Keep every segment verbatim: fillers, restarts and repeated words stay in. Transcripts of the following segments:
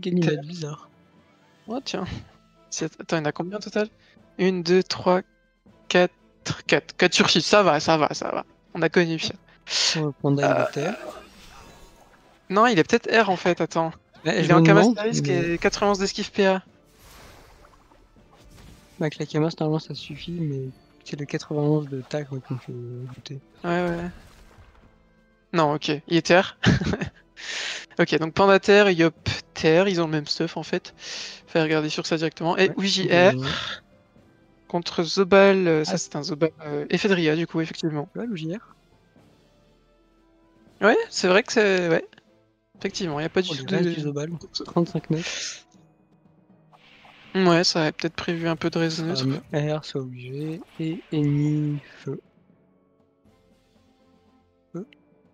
quelle lunette bizarre. Oh tiens. Attends, il y en a combien au total? un, deux, trois, quatre, quatre. quatre sur six, ça va, ça va, ça va. On a connu Fiat. Oh, Panda, il Euh... est terre. Non, il est peut-être R en fait, attends. Ouais, Il je est me en demande, Kamas mais... et quatre-vingt-onze d'esquive P A. Avec la Kamas, normalement, ça suffit, mais c'est le quatre-vingt-onze de tac qui me fait douter. Ouais, ouais. Non, ok, il est terre. Ok, donc Panda terre, Yop terre, ils ont le même stuff en fait. Fais regarder sur ça directement. Et Ouais, Ouija je R l'ai. contre Zobal, euh, ça Ah, c'est un Zobal euh, Ephedria du coup, effectivement. tu vois, le J R. Ouais, c'est vrai que c'est. Ouais, effectivement, il n'y a pas du Oh, tout les restes de. du Zobal. trente-cinq neutres. Ouais, ça aurait peut-être prévu un peu de raise neutre. Ram R, c'est obligé. Et Eni, feu. Feu.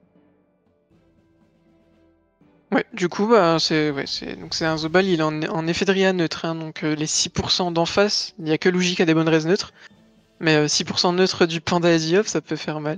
Ouais, du coup, bah, c'est ouais, c'est donc c'est un Zobal, il est en, en Ephedria neutre, hein, donc euh, les six pour cent d'en face, il n'y a que Luigi qui a des bonnes raises neutres, mais euh, six pour cent neutre du Panda et du Yop, ça peut faire mal.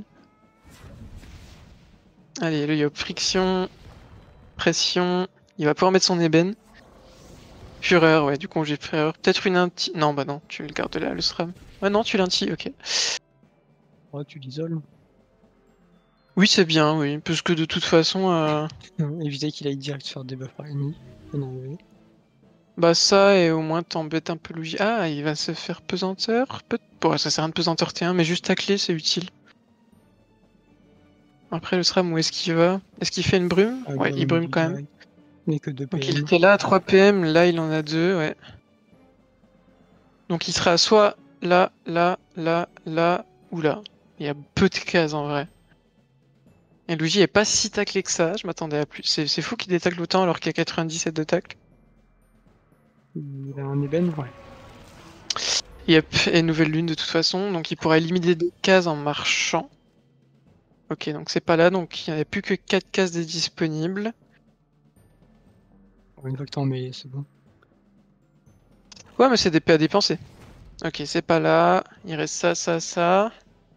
Allez, le Yop, friction, pression, il va pouvoir mettre son ébène. Fureur, ouais, du coup j'ai fureur. Peut-être une inti. Non, bah non, tu le gardes là, le SRAM. Ouais, non, tu l'inti, ok. Oh, tu l'isoles. Oui, c'est bien, oui, parce que de toute façon, euh... Éviter qu'il aille direct faire des buffs par ennemi. Oh non, oui. bah ça, et au moins t'embêtes un peu Luigi. Ah, il va se faire pesanteur. Peut bon, ça sert à rien de pesanteur T un, mais juste tacler, c'est utile. Après, le SRAM, où est-ce qu'il va? Est-ce qu'il fait une brume? Ah, Ouais, il brume brume quand même. direct. Il n'est que deux Donc il P M. était là à trois P M, là il en a deux, ouais. Donc il sera soit là, là, là, là, ou là. Il y a peu de cases en vrai. Et Luigi est pas si taclé que ça, je m'attendais à plus. C'est c'est fou qu'il détacle autant alors qu'il y a quatre-vingt-dix-sept de tacle. Il a un ébène, ouais. Yep, et nouvelle lune de toute façon, donc il pourra éliminer des cases en marchant. Ok, donc c'est pas là, donc il n'y a plus que quatre cases de disponibles. Une fois que t'es en mêlée, c'est bon. Ouais, mais c'est des P à dépenser. Ok, c'est pas là. Il reste ça, ça, ça.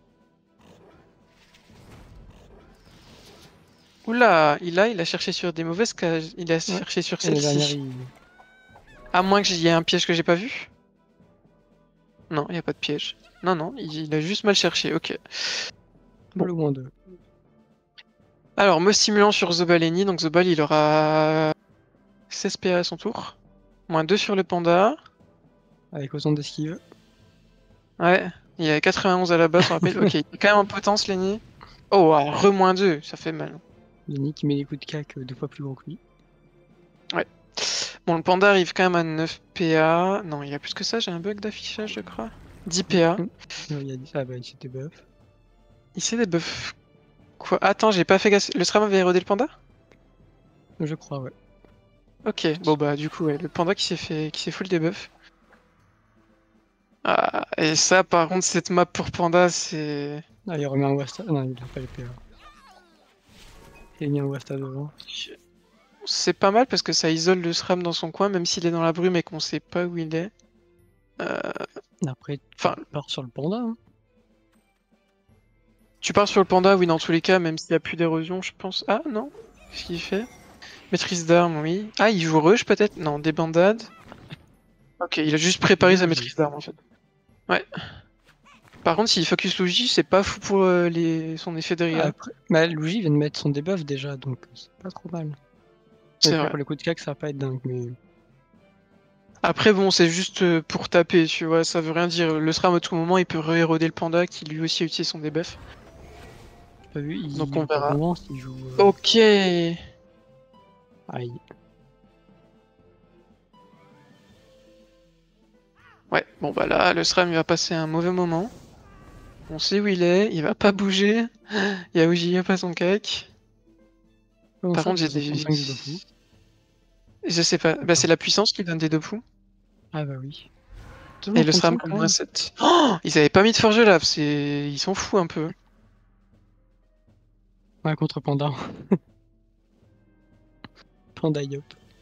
Oula, il a, il a cherché sur des mauvaises cases. Il a Ouais. cherché sur Et la dernière, celle-ci. il... À moins qu'il y ait un piège que j'ai pas vu. Non, il n'y a pas de piège. Non, non, il, il a juste mal cherché, ok. Oh, Bon. le moins deux. Alors, mot stimulant sur Zobaleni, donc Zobal il aura seize P A à son tour. Moins deux sur le panda. Avec autant d'esquive. Ouais, il y a quatre-vingt-onze à la base, on rappelle. Ok, il est quand même en potence, Lenny. Oh, ah, re moins deux, ça fait mal. Lenny qui met des coups de cac euh, deux fois plus gros que lui. Ouais. Bon, le panda arrive quand même à neuf P A. Non, il y a plus que ça, j'ai un bug d'affichage, je crois. dix P A. Hum. Non, il a dit... Ah bah, il s'était buff. Il s'est des buffs. Quoi? Attends, j'ai pas fait gaffe. Le SRAM avait érodé le panda? Je crois, ouais. Ok, bon bah du coup, ouais, le panda qui s'est fait qui s'est full debuff. Ah, et ça, par contre, cette map pour panda, c'est... Ah, il remet un Wasta. Non, il a pas les P A. Il a mis un Wasta devant. C'est pas mal parce que ça isole le SRAM dans son coin, même s'il est dans la brume et qu'on sait pas où il est. Euh... Après, tu Enfin, pars sur le panda. Hein. tu pars sur le panda, oui, dans tous les cas, même s'il n'y a plus d'érosion, je pense. Ah non, qu'est-ce qu'il fait? Maîtrise d'armes, oui. Ah, il joue rush peut-être? Non, des bandades. Ok, il a juste préparé sa maîtrise d'armes en fait. Ouais. Par contre, s'il focus Luigi, c'est pas fou pour euh, les... son effet de ria. Après, bah, Luigi vient de mettre son debuff déjà, donc c'est pas trop mal. C'est Après, vrai. pour le coup de cac, ça va pas être dingue, mais... Après, bon, c'est juste euh, pour taper, tu vois, ça veut rien dire. Le SRAM, à tout moment, il peut re-éroder le panda qui lui aussi a utilisé son debuff. T'as vu, il Donc on joue pas verra. Provence, il joue... Euh... Ok. Ouais, Aïe. bon bah là, le SRAM, il va passer un mauvais moment. On sait où il est, il va pas bouger. Yaoji, il a pas son cake. Comment Par ça, contre, j'ai des... deux cent trente-cinq de Dofu? Je sais pas, bah c'est la puissance qui donne des deux poux. Ah bah oui. Et le SRAM deux cent trente-cinq quand comme même. reset. Oh, ils avaient pas mis de forge là, c'est... Ils sont fous un peu. Ouais, contre Panda. Panda Yop.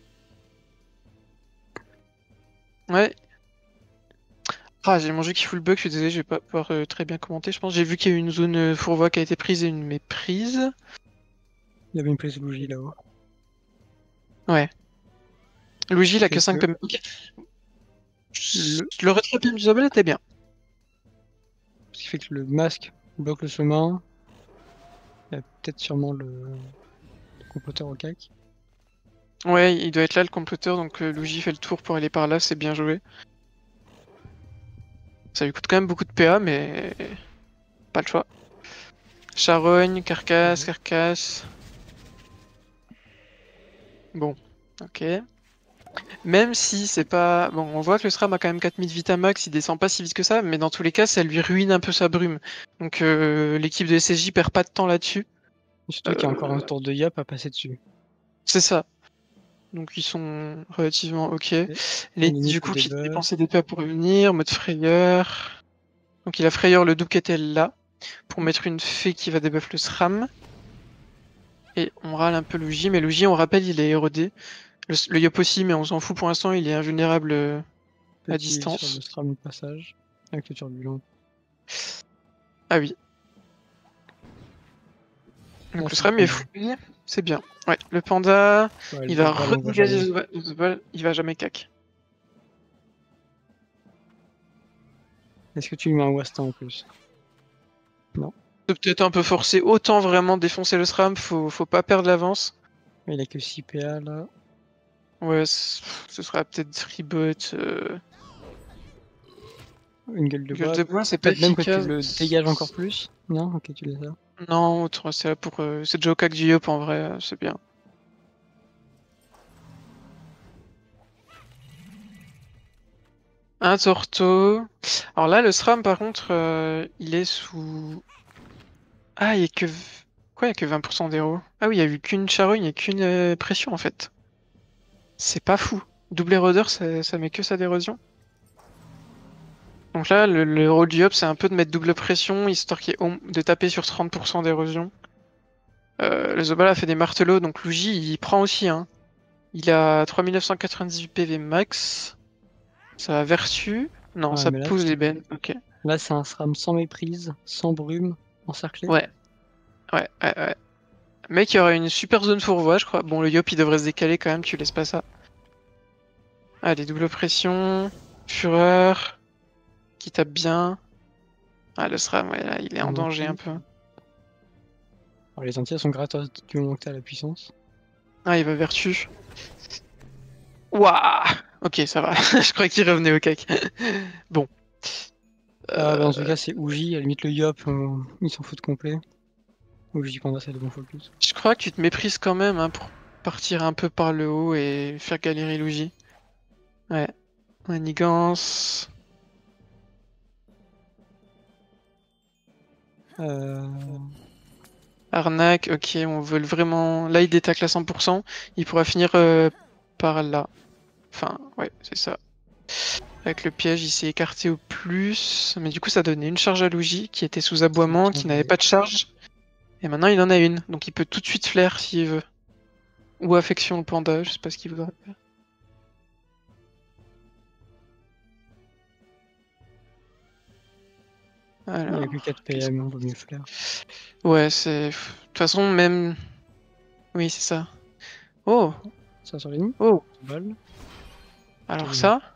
Ouais. Ah, j'ai mangé qui fout le bug, je suis désolé, je vais pas pouvoir euh, très bien commenter, je pense. J'ai vu qu'il y a eu une zone euh, fourvoie qui a été prise et une méprise. Il y avait une place bougie là-haut. Ouais. Luigi, il a Fait que cinq que P M. Ok. le... Le retrait P M du Zobel était bien. Ce qui fait que le masque bloque le chemin. Il y a peut-être sûrement le, le comploteur au cac. Ouais, il doit être là le comploteur, donc euh, Luigi fait le tour pour aller par là, c'est bien joué. Ça lui coûte quand même beaucoup de P A, mais pas le choix. Charogne, carcasse, Ouais. carcasse. Bon, ok. Même si c'est pas... Bon, on voit que le SRAM a quand même quatre mille Vitamax, il descend pas si vite que ça, mais dans tous les cas, ça lui ruine un peu sa brume. Donc euh, l'équipe de S S J perd pas de temps là-dessus. Surtout qu'il y a encore un Euh, tour de Yap à passer dessus. c'est ça. Donc ils sont relativement ok. Et Les Lenny du fait coup des qui buffs. dépenser des P A pour revenir, mode frayeur. Donc il a frayeur le double qui était là, pour mettre une fée qui va debuff le SRAM. Et on râle un peu Luigi, mais Luigi on rappelle il est érodé. Le, le Yop aussi, mais on s'en fout pour l'instant, il est invulnérable euh, à Petit heal sur le distance. stram de passage. Avec le turbulent. Ah oui. Ah, Donc le c'est le SRAM est panda. fouillé, c'est bien. Ouais, le panda, Ouais, le il va Zobal, on voit redégager jamais. le Zobal, il va jamais cac. Est-ce que tu lui mets un Wasta en plus? Non. C'est peut-être un peu forcé, autant vraiment défoncer le SRAM, faut, faut pas perdre l'avance. Il a que six P A là. Ouais, ce sera peut-être Reboot. Euh... Une gueule de Gueule bois. de bois, c'est pas Peut-être même que tu efficace. le dégages encore plus. Non? Ok, tu laisses ça. Non, autre, c'est là pour. Euh, c'est Jokak du Yop en vrai, euh, c'est bien. Un Torto. Alors là, le SRAM par contre, euh, il est sous. Ah, il y a que. Quoi, il y a que vingt pour cent d'héros? Ah oui, il y a eu qu'une charogne et qu'une euh, pression en fait. C'est pas fou. Double érodeur, ça, ça met que ça d'érosion. Donc là, le, le rôle du Yop, c'est un peu de mettre double pression, histoire qu'il y ait au- de taper sur trente pour cent d'érosion. Euh, le Zobal a fait des martelots, donc Luigi, il prend aussi, hein. Il a trois mille neuf cent quatre-vingt-dix-huit P V max. Ça a vertu. Non, Ouais, ça mais là, pousse les bennes. Ok. là c'est un SRAM sans méprise, sans brume, encerclé. Ouais, ouais, ouais, ouais. Mec, il y aurait une super zone fourvoie, je crois. Bon, le Yop, il devrait se décaler quand même, tu laisses pas ça. Allez, double pression. Fureur. Qui tape bien. Ah, le SRAM, ouais, là, il est en Un danger un anti. peu. Alors, les anti sont gratos du moment que t'as la puissance. Ah, il va vertu. Waouh! Ok, ça va. Je crois qu'il revenait au cac. Bon. Ah, bah, dans ce Euh, cas, c'est Ouji. À la limite, le Yop, euh, ils s'en foutent complet. Ouji Panda, c'est le bon focus. Je crois que tu te méprises quand même hein, pour partir un peu par le haut et faire galérer Luigi. Ouais. Manigance. Euh... Arnaque, ok, on veut le vraiment. Là, il détacle à cent pour cent. Il pourra finir euh, par là. Enfin, ouais, c'est ça. Avec le piège, il s'est écarté au plus. Mais du coup, ça donnait une charge à Luigi qui était sous C'est aboiement, bien qui n'avait joué. pas de charge. Et maintenant, il en a une. Donc, il peut tout de suite flair s'il veut. Ou affection le panda, je sais pas ce qu'il voudrait faire. Il n'y a Alors, que quatre qu'est-ce- P M, on vaut mieux flair. ouais, c'est. De toute façon, même. Oui, c'est ça. Oh, Ça sur les lignes. oh. Balle. Alors Quasiment. ça.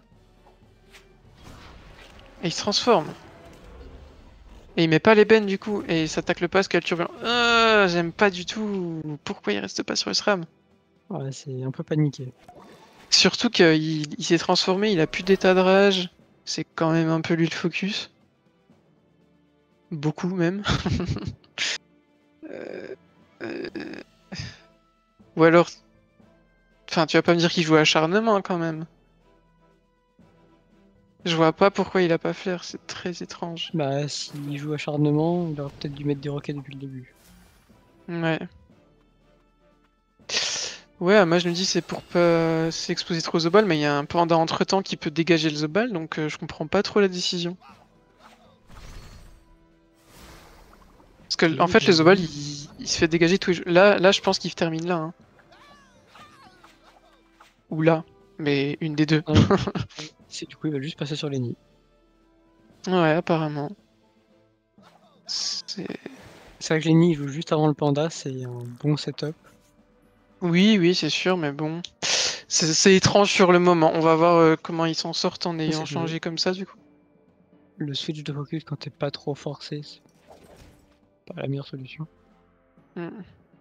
Et il se transforme. Et il met pas l'ébène du coup. Et il s'attaque le pas, qu'elle turbulent. Euh, j'aime pas du tout. Pourquoi il reste pas sur le SRAM? Ouais, c'est un peu paniqué. Surtout qu'il il s'est transformé, il a plus d'état de rage. C'est quand même un peu lui le focus. Beaucoup même. Euh, euh, Ou alors. Enfin, tu vas pas me dire qu'il joue à acharnement quand même. Je vois pas pourquoi il a pas flair, c'est très étrange. Bah, s'il joue acharnement, il aurait peut-être dû mettre des roquettes depuis le début. Ouais. Ouais, moi je me dis c'est pour pas s'exposer trop au Zobal, mais il y a un panda entre-temps qui peut dégager le Zobal, donc euh, je comprends pas trop la décision. Parce que en Oui, fait le j'avoue. Zobal il, il se fait dégager tous les jeux. Là, là je pense qu'il termine là. Hein. Ou là, mais une des deux. Non, c'est du coup, il va juste passer sur les nids. Ouais, apparemment. C'est... C'est vrai que les nids, ils jouent juste avant le panda, c'est un bon setup. Oui, oui, c'est sûr, mais bon. C'est étrange sur le moment. On va voir euh, comment ils s'en sortent en ayant C'est changé le... comme ça du coup. le switch de focus quand t'es pas trop forcé, c'est pas la meilleure solution. Hmm.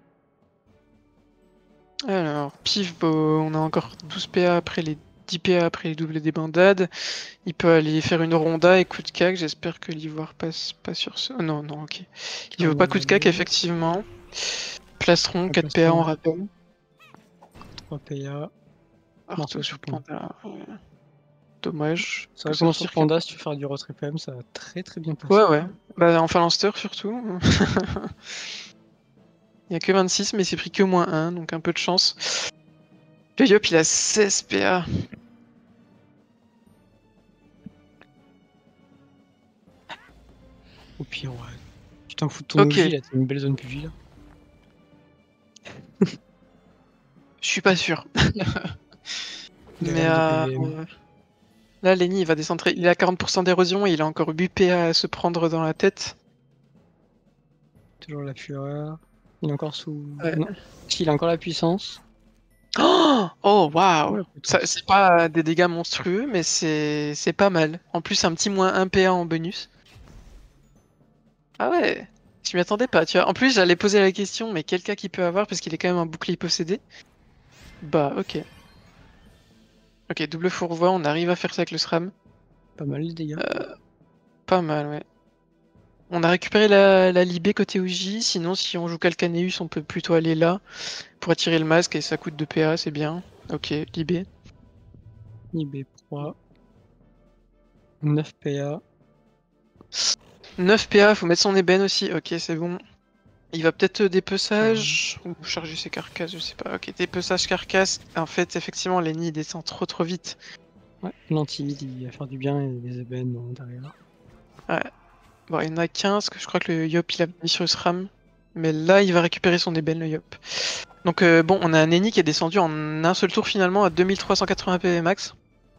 Alors, Pivot, on a encore douze P A après les dix P A après les doubles débandades. Il peut aller faire une ronda et coup de cac. J'espère que l'ivoire passe pas sur ce. Oh, non, non, ok. Il veut pas coup de cac, effectivement. Plastron, quatre P A, on rappelle. trois P A. Marteau sur panda. Ouais. Dommage. Ça commence sur panda, si tu veux faire du retrait P M, ça va très très bien passer. Ouais, ouais. Bah, en phalanster surtout. Il n'y a que vingt-six, mais c'est pris que moins un, donc un peu de chance. Le Yop, il a seize P A. Au pire, ouais. Tu t'en fous de ton Ok. O J, là, t'as une belle zone P J, là. Je suis pas sûr. Mais euh... là, Lenny, il va descendre. Il a quarante pour cent d'érosion et il a encore huit P A à se prendre dans la tête. Toujours la fureur. Il est encore sous... Ouais. Non. Si, il a encore la puissance. Oh, oh waouh! C'est pas des dégâts monstrueux, mais c'est pas mal. En plus, un petit moins un P A en bonus. Ah ouais, je m'y attendais pas, tu vois. En plus, j'allais poser la question, mais quel cas qu'il peut avoir, parce qu'il est quand même un bouclier possédé. Bah, ok. Ok, double fourvoie, on arrive à faire ça avec le SRAM. Pas mal les dégâts. Euh, pas mal, ouais. On a récupéré la, la Libé côté O J, sinon si on joue Calcaneus, on peut plutôt aller là pour attirer le masque et ça coûte deux P A, c'est bien. Ok, Libé. Libé trois. neuf P A. neuf P A, faut mettre son ébène aussi, ok c'est bon. Il va peut-être dépeçage ou charger ses carcasses, je sais pas. Ok, dépeçage carcasse. En fait, effectivement, Lenny descend trop trop vite. Ouais, l'anti-vide, il va faire du bien et les ébènes derrière. Ouais. Bon, il y en a quinze, que je crois que le Yop il a mis sur le SRAM. Mais là, il va récupérer son ébène, le Yop. Donc, euh, bon, on a un Lenny qui est descendu en un seul tour finalement à deux mille trois cent quatre-vingts P V max.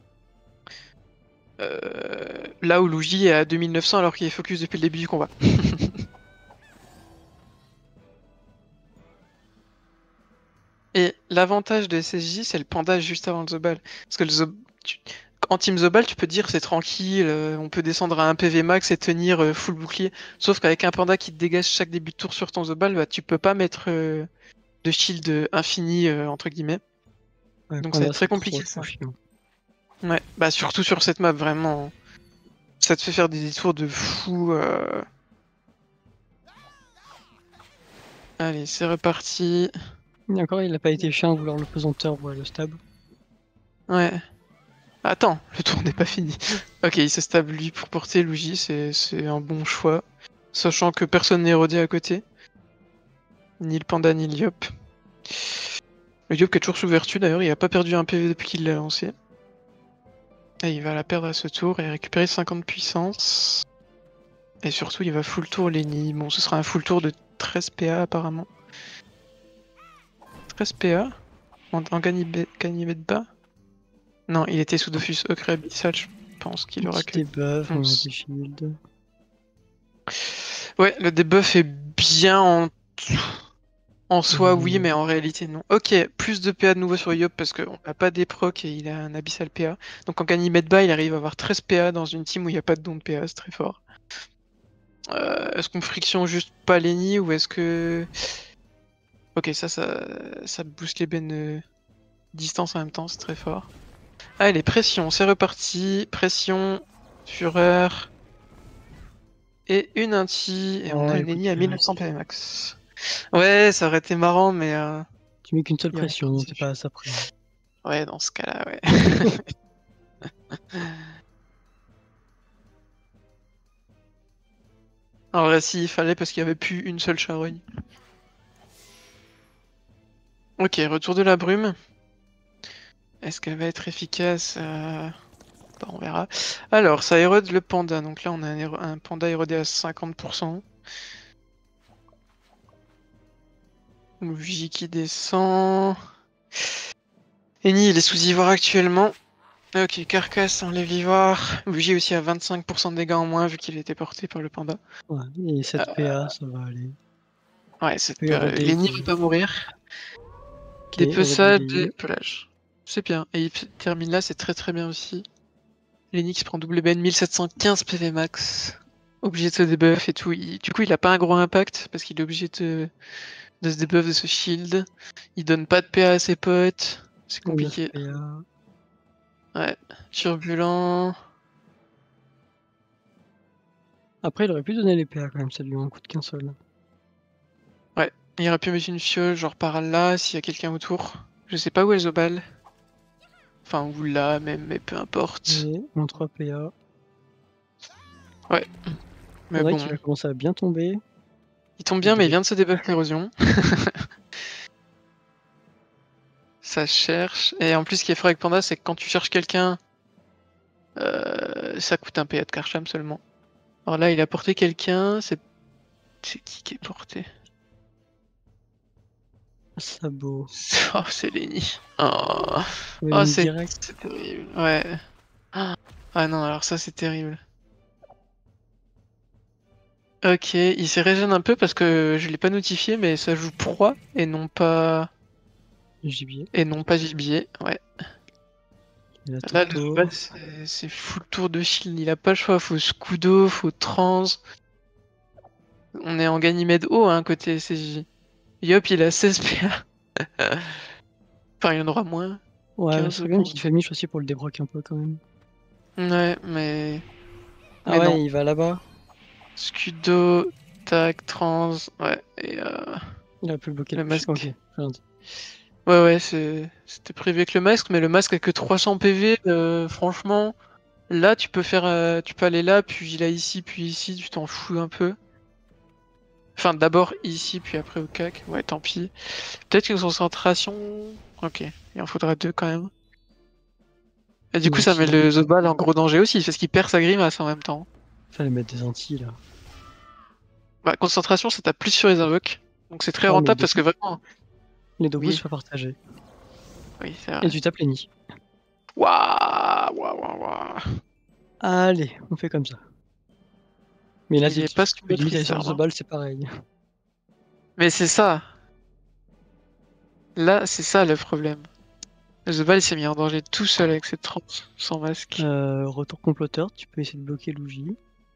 Euh, là où Luigi est à deux mille neuf cents alors qu'il est focus depuis le début du combat. Et l'avantage de S S J, c'est le panda juste avant le Zobal. Parce que le Zob... tu... en team Zobal, tu peux dire c'est tranquille, euh, on peut descendre à un P V max et tenir euh, full bouclier. Sauf qu'avec un panda qui te dégage chaque début de tour sur ton Zobal, bah, tu peux pas mettre euh, de shield infini, euh, entre guillemets. Ouais, Donc ça va panda, être très compliqué ça. Ouais, bah surtout sur cette map, vraiment. Ça te fait faire des détours de fou. Euh... Allez, c'est reparti. Et encore, il a pas été chiant à vouloir le pesanteur ou le stab. Ouais. Attends, le tour n'est pas fini. Ok, il se stable lui pour porter Luigi, c'est un bon choix. Sachant que personne n'est rodé à côté. Ni le panda, ni le Yop. Le Yop qui est toujours sous vertu d'ailleurs, il a pas perdu un P V depuis qu'il l'a lancé. Et il va la perdre à ce tour et récupérer cinquante puissance. Et surtout, il va full tour Lenny. Bon, ce sera un full tour de treize P A apparemment. treize P A en, en Ganymede bas. Non, il était sous Dofus Ocre Abyssal, je pense qu'il aura que. Debuff, on a des shields. Ouais, le debuff est bien en. En soi, mmh. oui, mais en réalité, non. Ok, plus de P A de nouveau sur Yop parce qu'on n'a pas des procs et il a un abyssal P A. Donc en Ganymede bas, il arrive à avoir treize P A dans une team où il n'y a pas de don de P A, c'est très fort. Euh, est-ce qu'on friction juste pas Lenny ou est-ce que. Ok, ça, ça, ça booste les bennes euh, distance en même temps, c'est très fort. Allez, pression, c'est reparti. Pression, fureur. Et une inti, et oh, on a un Lenny à mille neuf cents P V max. Ouais, ça aurait été marrant, mais. Euh... Tu mets qu'une seule pression, t'es pas à ça près. Ouais, dans ce cas-là, ouais. En vrai, si, il fallait parce qu'il n'y avait plus une seule charogne. Ok, retour de la brume. Est-ce qu'elle va être efficace euh... bah, on verra. Alors, ça érode le panda. Donc là, on a un, un panda érodé à cinquante pour cent. Luigi qui descend. Eni, il est sous ivoire actuellement. Ok, carcasse enlève l'ivoire. Luigi aussi à vingt-cinq pour cent de dégâts en moins vu qu'il était porté par le panda. Ouais, et sept P A, euh... ça va aller. Ouais, cette P A. Lenny ne peut pas mourir. Okay, Dépeçage de pelage. C'est bien. Et il termine là, c'est très très bien aussi. Lenny qui se prend double B N mille sept cent quinze P V max. Obligé de se debuff et tout. Il- Du coup, il a pas un gros impact parce qu'il est obligé de... de se debuff, de se shield. Il donne pas de P A à ses potes. C'est neuf compliqué. P A. Ouais. Turbulent. Après, il aurait pu donner les P A quand même, ça lui en coûte qu'un seul. Ouais. Il aurait pu mettre une fiole, genre par là, s'il y a quelqu'un autour. Je sais pas où est Zobal. Enfin, ou là, même, mais peu importe. Et moins trois P A. Ouais. Mais Faudrait bon. qu'il va commencer à bien tomber. Il tombe bien, mais il vient de se debuff l'érosion. Ça cherche. Et en plus, ce qui est fort avec Panda, c'est que quand tu cherches quelqu'un, euh, ça coûte un P A de Karcham seulement. Alors là, il a porté quelqu'un. C'est c'est qui qui est porté? Sabot. Oh, c'est Lenny. Oh, Ouais, oh mis c'est direct. c'est terrible. Ouais. Ah Ah non, alors ça, c'est terrible. Ok, il s'est régène un peu parce que je l'ai pas notifié, mais ça joue proie et non pas Gibier. et non pas gibier. Ouais. Il a Là, le Toto. Zobal, c'est c'est full tour de shield. Il a pas le choix. Faut Scudo, faut Trans. On est en Ganymède haut, hein, côté S S J. Yop, il a seize P A. Enfin, il y en aura moins. Ouais, ce quinze, je serait bien pense. qu'il fait miche aussi pour le débroquer un peu quand même. Ouais, mais. Ah Mais non. ouais, il va là-bas. Scudo, tac, trans, ouais. Et euh, Il a pu bloquer le le push. Ok, masque. rien dit. Ouais, ouais, c'est- c'était prévu avec le masque, mais le masque a que trois cents P V. euh, franchement, là, tu peux faire. euh, tu peux aller là, puis là, ici, puis ici, tu t'en fous un peu. Enfin, d'abord ici, puis après au cac. Ouais, tant pis. Peut-être qu'une concentration. Ok, il en faudra deux quand même. Et du coup, Mais ça met sinon, le Zobal en gros danger aussi, parce qu'il perd sa grimace en même temps. fallait mettre des Antilles là. Bah, concentration, ça tape plus sur les invoques. Donc c'est très Ouais, mais rentable les parce que deux, vraiment. les deux boosts Oui, soient partagés. oui, c'est Et vrai. tu tapes les nids. Waouh, waouh, waouh, waouh. Allez, on fait comme ça. Mais là, Il si est tu pas fais sous une maîtrise limitation de d'armes, The hein. Ball, c'est pareil. Mais c'est ça. Là, c'est ça le problème. The Ball s'est mis en danger tout seul avec cette trente sans masque. Euh, retour comploteur, tu peux essayer de bloquer Luigi.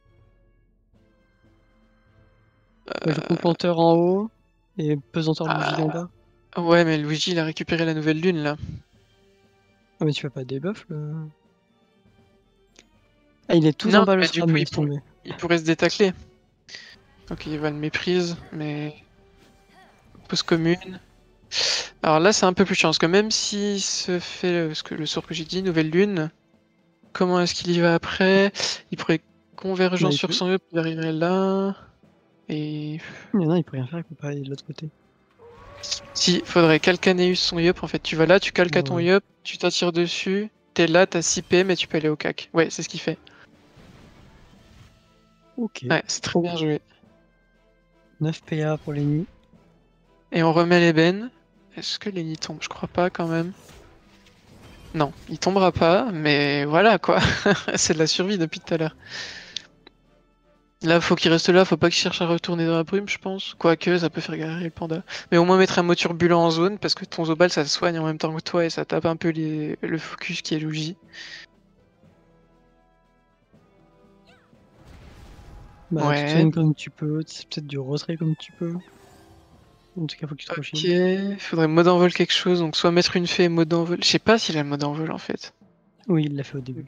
Ouais, le comploteur en haut et pesanteur Luigi en Ah, bas. ouais, mais Luigi, il a récupéré la nouvelle lune là. Ah, mais tu fais pas des buffs là. Ah, il est tout en Non, bas le mais du SRAM, coup, mais il, laisse pour- tomber. il pourrait se détacler. Donc il va le méprise, mais. Pause commune. Alors là, c'est un peu plus chiant, parce que même s'il se fait euh, ce que, le sort que j'ai dit, nouvelle lune, comment est-ce qu'il y va après? Il pourrait Bah, convergence il sur peut. son up, il arriverait là. Et. Mais non, il peut rien faire, il peut pas aller de l'autre côté. Si, faudrait calcaneus son yop en fait. Tu vas là, tu calques à ton Ouais. yop, tu t'attires dessus, t'es là, t'as six P M et tu peux aller au cac. Ouais, c'est ce qu'il fait. Ok. Ouais, c'est très bien joué. neuf P A pour les nids. Et on remet l'ébène. Est-ce que Lenny tombe? Je crois pas quand même. Non, il tombera pas, mais voilà quoi. C'est de la survie depuis tout à l'heure. Là, faut qu'il reste là, faut pas qu'il cherche à retourner dans la brume, je pense. Quoique, ça peut faire galérer le panda. Mais au moins mettre un mot turbulent en zone, parce que ton Zobal, ça se soigne en même temps que toi et ça tape un peu les... le focus qui est Luigi. Bah, tu te Ouais. soignes comme tu peux, c'est peut-être du retrait comme tu peux. En tout cas, faut que tu te Ok, re-shield. faudrait mode envol quelque chose, donc soit mettre une fée et mode envol. Je sais pas s'il a le mode envol en fait. Oui, il l'a fait au début.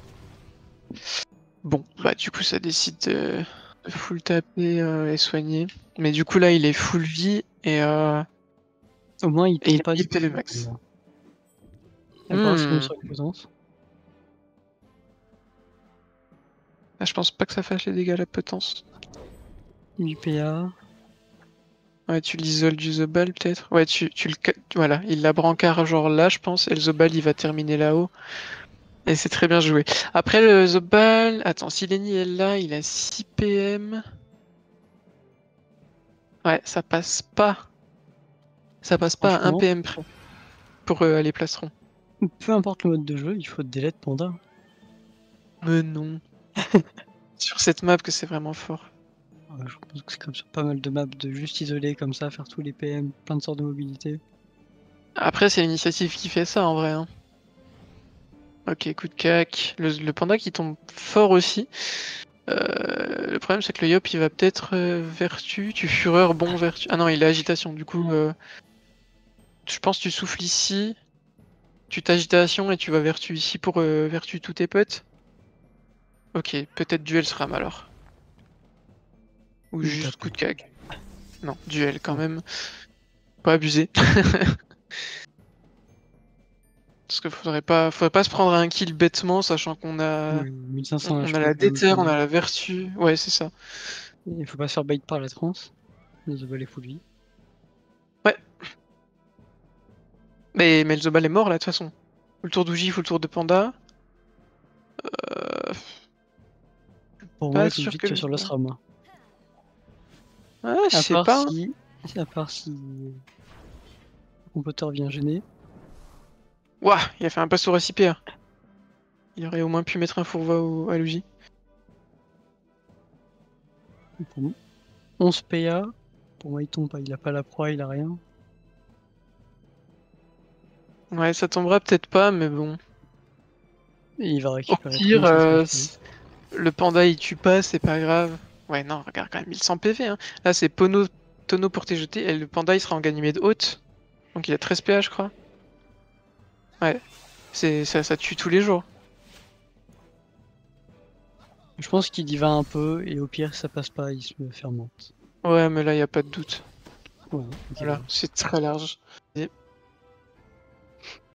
Bon, bah du coup ça décide de, de full taper euh, et soigner. Mais du coup là il est full vie et, euh, Au moins, il et il tombe a pas mille du P V coup. max. À voir si on est Hmm. sur une potence. Ah, je pense pas que ça fasse les dégâts à la potence. huit P A. Ouais, tu l'isoles du Zobal peut-être. Ouais, tu, tu le... ca- Voilà, il la brancard genre là je pense, et le Zobal il va terminer là-haut. Et c'est très bien joué. Après le Zobal... Attends, si Lenny est là, il a six P M. Ouais, ça passe pas. Ça passe pas à un Franchement, P M près pour euh, aller plastron. peu importe le mode de jeu, il faut délai de panda. Mais non. Sur cette map que c'est vraiment fort. Ouais, je pense que c'est comme sur pas mal de maps de juste isoler comme ça, faire tous les P M, plein de sortes de mobilité. Après, c'est l'initiative qui fait ça en vrai. Hein. Ok, coup de cac. Le, le panda qui tombe fort aussi. Euh, le problème, c'est que le Yop il va peut-être euh, vertu. Tu fureur, bon, vertu. Ah non, il a agitation. Du coup, euh, je pense que tu souffles ici. Tu t'agitation et tu vas vertu ici pour euh, vertu tous tes potes. Ok, peut-être duel SRAM alors. Ou Il juste tape. coup de cac. Non, duel quand Ouais. même. Pas abuser. Parce qu'il faudrait pas, faudrait pas se prendre un kill bêtement, sachant qu'on a, Oui, mille cinq on, cents on a H P la quand même. déter, on a la vertu. Ouais, c'est ça. Il faut pas se faire bait par la trance. Melzobal est full vie. Ouais. Mais Melzobal est mort là, de toute façon. Faut le tour d'Uji, faut le tour de Panda. Euh... Pour moi, Pas il faut sûr vite que tuer le. sur l'Osram. Ah, je À sais part pas. Hein. si. À part si. Le compoteur vient gêner. Ouah, il a fait un passe au récipière. Il aurait au moins pu mettre un fourva au... à Luigi. Pour moi. onze P A. Pour moi, il tombe pas. Il a pas la proie, il a rien. Ouais, ça tombera peut-être pas, mais bon. Et il va Au récupérer pire, trente, ça sera euh, fait. le panda il tue pas, c'est pas grave. Ouais, non, regarde quand même mille cent P V. Hein. Là, c'est Pono, Tono pour tes jetés, et le panda il sera en Ganymède haute. Donc il a treize P A, je crois. Ouais, c'est ça, ça tue tous les jours. Je pense qu'il y va un peu, et au pire, ça passe pas, il se fermente. Ouais, mais là, y a pas de doute. Ouais, ok, Voilà, bon. c'est très large.